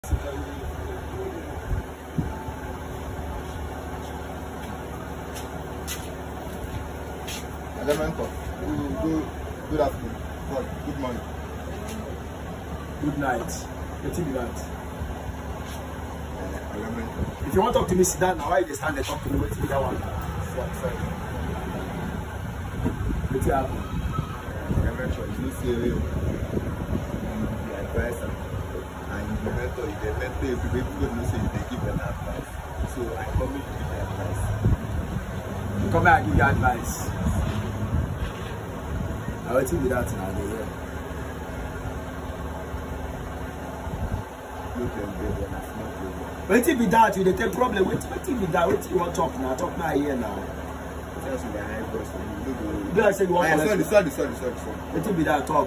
Good afternoon. Good morning. Good night. Let's do that. If you want to talk to me, sit down now. Why you stand and talk to me? Wait till that one. What's happening? You see the advisor and the mentor, people don't say they give an advice. So I come in to give advice. You come here and give you advice. I will tell you that now. Wait till be that with the take problem. Wait till be that. Wait till you want to talk now. Talk now here now. You I said you want to sorry. Wait till be that talk.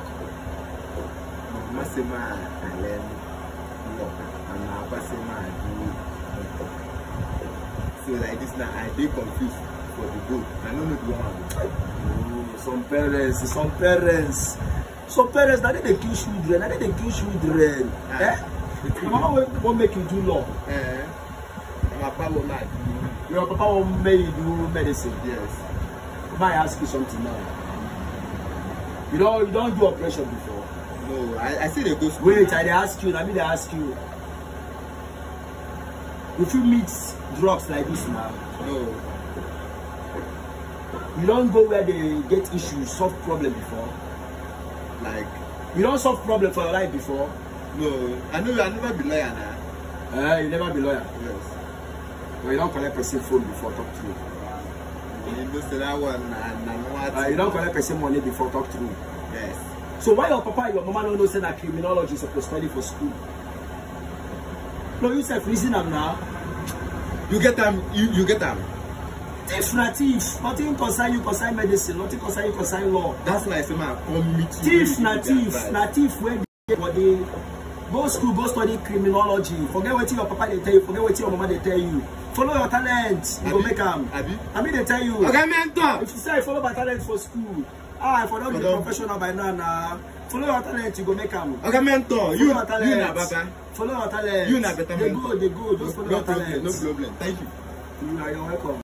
So like this now, I be confused for the goal. I don't know the one. Some parents, now they kill children. Eh? Mama won't make you do law. My papa will not. Your papa won't make you do medicine. Yes. May I ask you something now? You don't do operation before. No, I see the ghost. Wait, I ask you. Let me ask you. If you meet drugs like this now, no. You don't go where they get issues, solve problem before. Like you don't solve problem for your life before. No, I know I never be lawyer now. You never be lawyer. Yes. But you don't collect person phone before talk to you. You know that one and you don't collect person money before talk to you. Yes. So why your papa and your mama don't know say that criminology is supposed to study for school? No, you self reason them now. You get them. You get them. Thief na thief. Nothing concern you concern medicine. Nothing concern you concern law. That's why I say man come meet you. Thief na thief. Na thief when they go school, go study criminology. Forget what your papa they tell you. Forget what your mama they tell you. Follow your talent. You go make them. I mean they tell you. Okay, mentor. If you say I follow my talent for school, I for not be professional by now. Follow your talent, you go make them. Okay, mentor. You na better. Follow your talent. You na better. They go. Just follow your talent. No problem. Thank you. You are welcome.